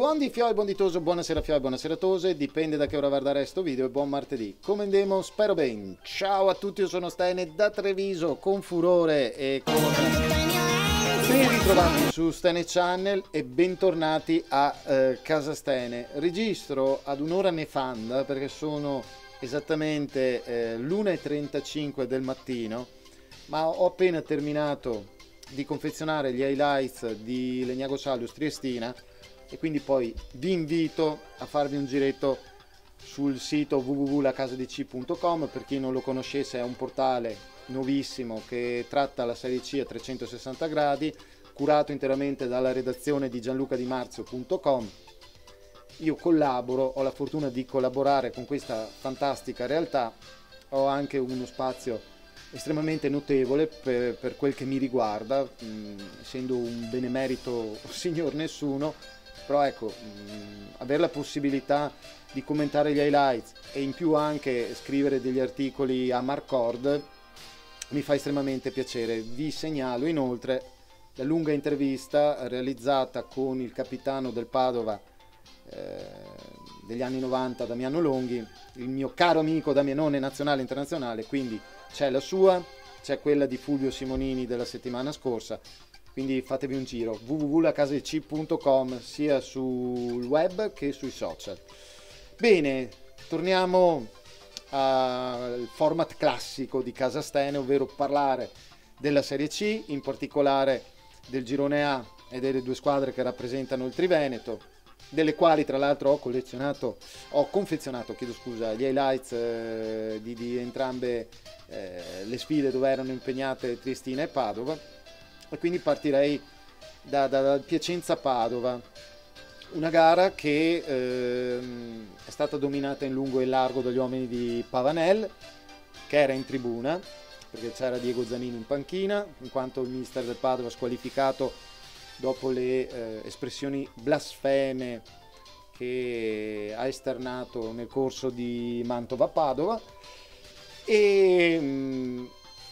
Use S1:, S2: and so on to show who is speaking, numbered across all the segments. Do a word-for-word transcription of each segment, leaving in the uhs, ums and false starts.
S1: Buon di Fio e buon ditoso, buonasera Fio e buonasera Tose, dipende da che ora guardare sto video e buon martedì. Come andiamo? Spero bene. Ciao a tutti, io sono Stene da Treviso, con furore e con... Ben ritrovati su Stene Channel e bentornati a eh, Casa Stene. Registro ad un'ora nefanda perché sono esattamente eh, l'una e trentacinque del mattino, ma ho appena terminato di confezionare gli highlights di Legnago Salus Triestina e quindi poi vi invito a farvi un giretto sul sito w w w punto la casa di c punto com. Per chi non lo conoscesse, è un portale nuovissimo che tratta la Serie C a trecentosessanta gradi, curato interamente dalla redazione di gianluca di marzio punto com. Io collaboro, ho la fortuna di collaborare con questa fantastica realtà, ho anche uno spazio estremamente notevole per, per quel che mi riguarda, mh, essendo un benemerito signor nessuno, però ecco, mh, avere la possibilità di commentare gli highlights e in più anche scrivere degli articoli a Marcord mi fa estremamente piacere. Vi segnalo inoltre la lunga intervista realizzata con il capitano del Padova eh, degli anni novanta, Damiano Longhi, il mio caro amico Damianone nazionale e internazionale, quindi c'è la sua, c'è quella di Fulvio Simonini della settimana scorsa, quindi fatevi un giro w w w punto la casa di c punto com sia sul web che sui social. Bene, torniamo al format classico di Casa Stene, ovvero parlare della Serie C, in particolare del girone A e delle due squadre che rappresentano il Triveneto, delle quali tra l'altro ho collezionato, ho confezionato, chiedo scusa, gli highlights eh, di, di entrambe eh, le sfide dove erano impegnate Triestina e Padova, e quindi partirei da, da, da Piacenza-Padova, una gara che eh, è stata dominata in lungo e in largo dagli uomini di Pavanel, che era in tribuna, perché c'era Diego Zanini in panchina, in quanto il mister del Padova squalificato dopo le eh, espressioni blasfeme che ha esternato nel corso di Mantova-Padova, e mh,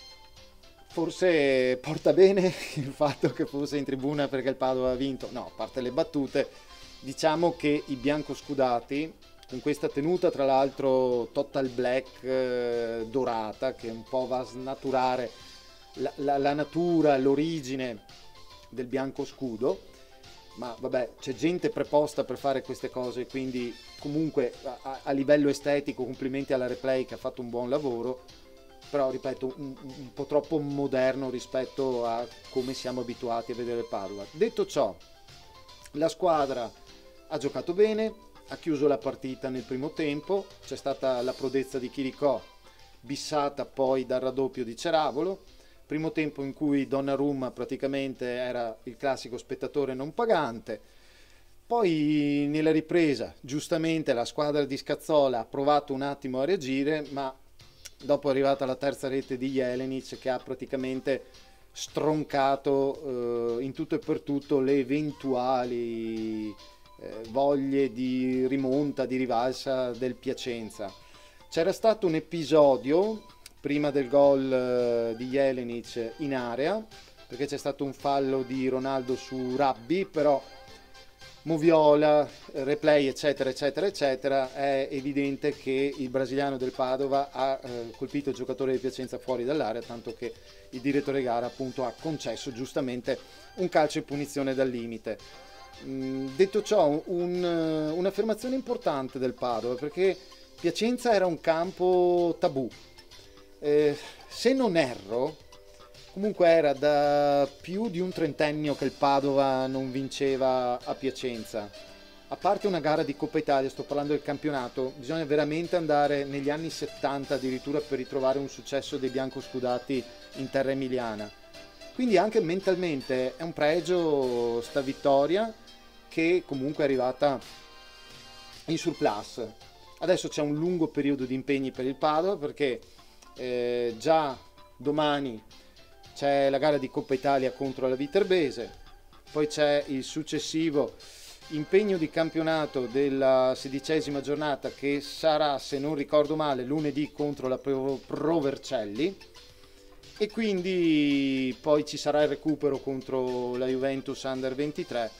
S1: forse porta bene il fatto che fosse in tribuna perché il Padova ha vinto. No, a parte le battute, diciamo che i biancoscudati, con questa tenuta tra l'altro total black eh, dorata, che un po' va a snaturare la, la, la natura, l'origine del bianco scudo, ma vabbè, c'è gente preposta per fare queste cose, quindi comunque a, a livello estetico complimenti alla Replay che ha fatto un buon lavoro, però ripeto un, un po' troppo moderno rispetto a come siamo abituati a vedere Padova. Detto ciò, la squadra ha giocato bene, ha chiuso la partita nel primo tempo, c'è stata la prodezza di Chiricò, bissata poi dal raddoppio di Ceravolo. Primo tempo in cui Donnarumma praticamente era il classico spettatore non pagante. Poi nella ripresa, giustamente, la squadra di Scazzola ha provato un attimo a reagire, ma dopo è arrivata la terza rete di Jelenic che ha praticamente stroncato eh, in tutto e per tutto le eventuali eh, voglie di rimonta, di rivalsa del Piacenza. C'era stato un episodio prima del gol di Jelenic in area, perché c'è stato un fallo di Ronaldo su Rabbi, però Moviola, replay eccetera eccetera eccetera, è evidente che il brasiliano del Padova ha eh, colpito il giocatore di Piacenza fuori dall'area, tanto che il direttore gara appunto ha concesso giustamente un calcio in punizione dal limite. Mm, detto ciò, un, un'affermazione importante del Padova, perché Piacenza era un campo tabù. Eh, se non erro, comunque era da più di un trentennio che il Padova non vinceva a Piacenza. A parte una gara di Coppa Italia, sto parlando del campionato, bisogna veramente andare negli anni settanta addirittura per ritrovare un successo dei biancoscudati in terra emiliana. Quindi anche mentalmente è un pregio sta vittoria, che comunque è arrivata in surplus. Adesso c'è un lungo periodo di impegni per il Padova, perché Eh, già domani c'è la gara di Coppa Italia contro la Viterbese, poi c'è il successivo impegno di campionato della sedicesima giornata che sarà, se non ricordo male, lunedì contro la Pro, Pro Vercelli, e quindi poi ci sarà il recupero contro la Juventus Under ventitré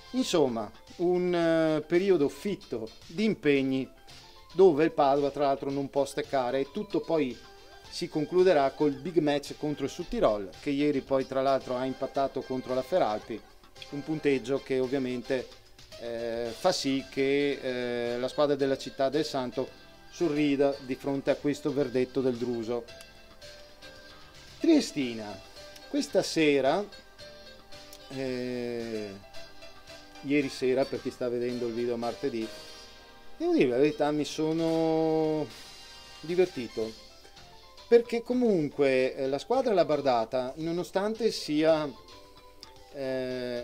S1: Insomma, un uh, periodo fitto di impegni dove il Padova tra l'altro non può staccare, e tutto poi si concluderà col big match contro il Südtirol, che ieri poi tra l'altro ha impattato contro la Feralpi, un punteggio che ovviamente eh, fa sì che eh, la squadra della Città del Santo sorrida di fronte a questo verdetto del Druso. Triestina, questa sera, eh, ieri sera per chi sta vedendo il video martedì, devo dire la verità, mi sono divertito, perché comunque eh, la squadra labardata, nonostante sia eh,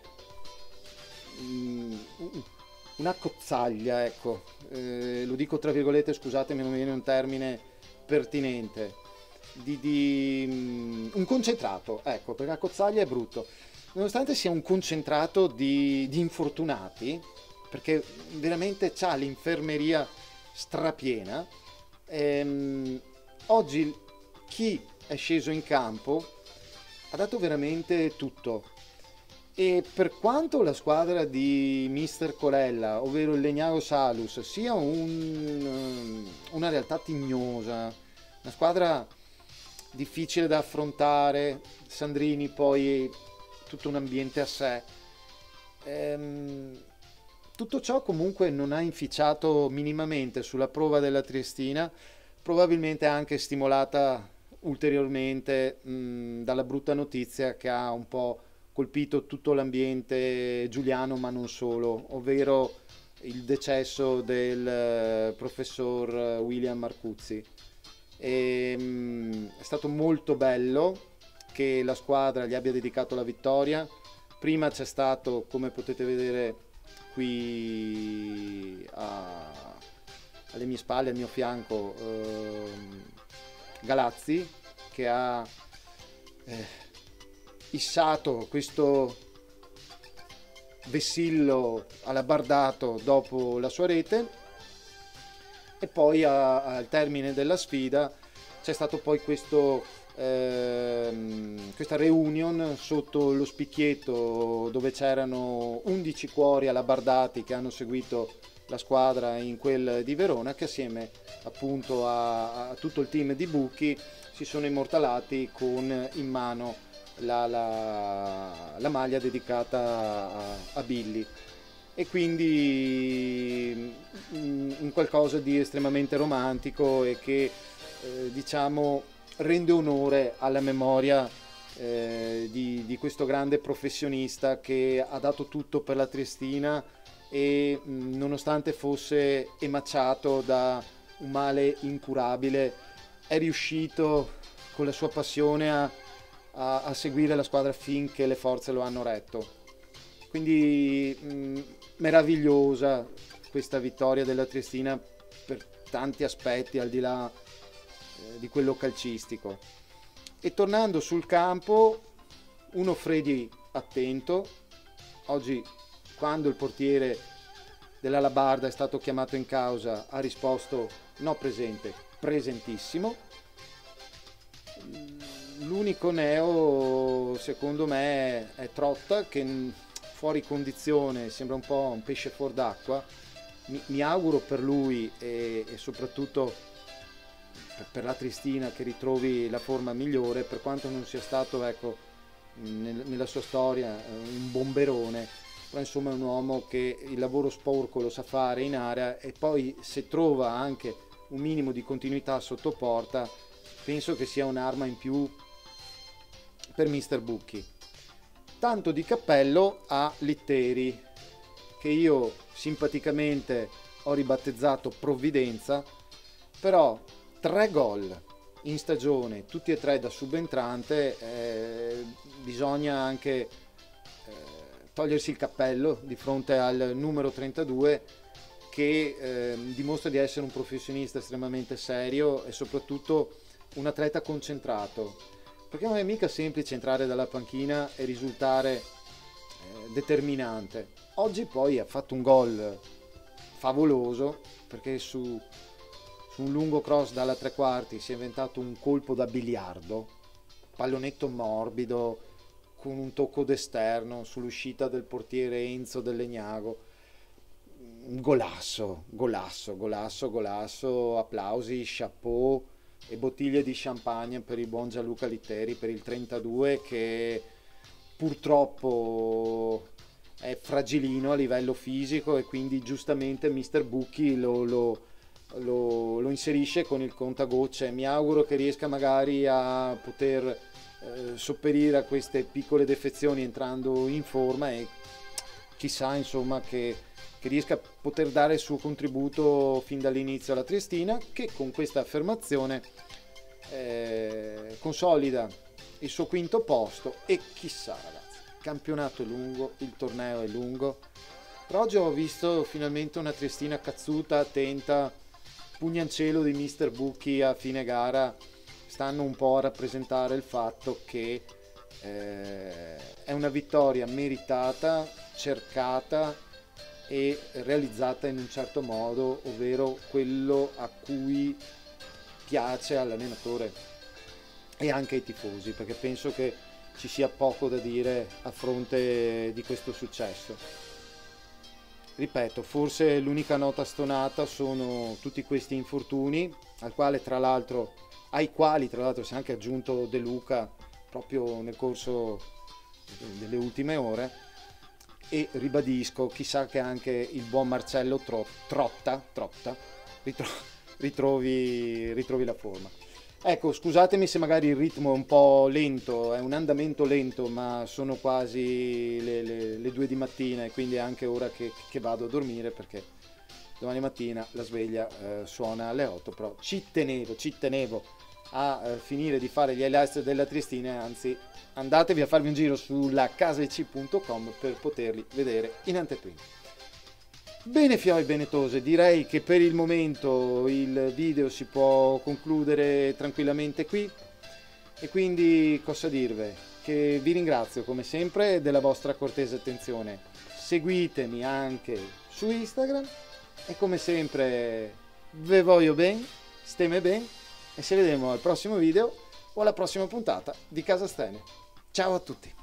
S1: una cozzaglia, ecco, eh, lo dico tra virgolette, scusatemi, non mi viene un termine pertinente, di, di um, un concentrato, ecco, perché la cozzaglia è brutto, nonostante sia un concentrato di, di infortunati, perché veramente c'ha l'infermeria strapiena, ehm, oggi chi è sceso in campo ha dato veramente tutto. E per quanto la squadra di mister Colella, ovvero il Legnaro Salus, sia un, una realtà tignosa, una squadra difficile da affrontare, Sandrini poi tutto un ambiente a sé, ehm, tutto ciò comunque non ha inficiato minimamente sulla prova della Triestina, probabilmente anche stimolata ulteriormente mh, dalla brutta notizia che ha un po' colpito tutto l'ambiente giuliano, ma non solo, ovvero il decesso del eh, professor William Marcuzzi. E, mh, è stato molto bello che la squadra gli abbia dedicato la vittoria. Prima c'è stato, come potete vedere qui a, alle mie spalle, al mio fianco, eh, Galazzi, che ha eh, issato questo vessillo alabardato dopo la sua rete, e poi a, al termine della sfida c'è stato poi questo ehm, questa reunion sotto lo spicchietto, dove c'erano undici cuori alabardati che hanno seguito la squadra in quel di Verona, che assieme appunto a, a tutto il team di Bucchi si sono immortalati con in mano La, la, la maglia dedicata a, a Billy, e quindi un qualcosa di estremamente romantico e che eh, diciamo rende onore alla memoria eh, di, di questo grande professionista che ha dato tutto per la Triestina e mh, nonostante fosse emacciato da un male incurabile è riuscito con la sua passione a A, a seguire la squadra finché le forze lo hanno retto. Quindi mh, meravigliosa questa vittoria della Triestina per tanti aspetti, al di là eh, di quello calcistico. E tornando sul campo, un Offredi attento. Oggi, quando il portiere della Labarda è stato chiamato in causa, ha risposto no presente, presentissimo. L'unico neo secondo me è Trotta, che fuori condizione sembra un po' un pesce fuor d'acqua. Mi, mi auguro per lui e, e soprattutto per, per la Triestina che ritrovi la forma migliore, per quanto non sia stato, ecco, nel, nella sua storia un bomberone, però insomma è un uomo che il lavoro sporco lo sa fare in area, e poi se trova anche un minimo di continuità sotto porta penso che sia un'arma in più per mister Bucchi. Tanto di cappello a Litteri, che io simpaticamente ho ribattezzato Provvidenza, però tre gol in stagione, tutti e tre da subentrante, eh, bisogna anche eh, togliersi il cappello di fronte al numero trentadue, che eh, dimostra di essere un professionista estremamente serio e soprattutto un atleta concentrato, perché non è mica semplice entrare dalla panchina e risultare eh, determinante. Oggi poi ha fatto un gol favoloso, perché su, su un lungo cross dalla tre quarti si è inventato un colpo da biliardo, pallonetto morbido, con un tocco d'esterno sull'uscita del portiere Enzo Del Legnago. Golasso, golasso, golasso, golasso, applausi, chapeau e bottiglie di champagne per il buon Gianluca Litteri, per il trentadue, che purtroppo è fragilino a livello fisico e quindi giustamente mister Bucchi lo, lo, lo, lo inserisce con il contagocce. Mi auguro che riesca magari a poter eh, sopperire a queste piccole defezioni entrando in forma, e chissà insomma che, che riesca a poter dare il suo contributo fin dall'inizio alla Triestina, che con questa affermazione eh, consolida il suo quinto posto. E chissà ragazzi, il campionato è lungo, il torneo è lungo, però oggi ho visto finalmente una Triestina cazzuta, attenta, pugnancielo di mister Bucchi a fine gara stanno un po' a rappresentare il fatto che eh, è una vittoria meritata, cercata e realizzata in un certo modo, ovvero quello a cui piace all'allenatore e anche ai tifosi, perché penso che ci sia poco da dire a fronte di questo successo. Ripeto, forse l'unica nota stonata sono tutti questi infortuni, al quale tra l'altro ai quali tra l'altro si è anche aggiunto De Luca proprio nel corso delle ultime ore, e ribadisco, chissà che anche il buon Marcello Tro- Trotta, Trotta ritro- ritrovi, ritrovi la forma. Ecco, scusatemi se magari il ritmo è un po' lento, è un andamento lento, ma sono quasi le, le, le due di mattina e quindi è anche ora che, che vado a dormire, perché domani mattina la sveglia eh, suona alle otto, però ci tenevo, ci tenevo a eh, finire di fare gli highlights della Triestina, anzi andatevi a farvi un giro sulla casec punto com per poterli vedere in anteprima. Bene fioi benetose, direi che per il momento il video si può concludere tranquillamente qui, e quindi cosa dirvi? Che vi ringrazio come sempre della vostra cortese attenzione, seguitemi anche su Instagram e come sempre ve voglio ben, steme ben, e ci vediamo al prossimo video o alla prossima puntata di Casa Stene. Ciao a tutti!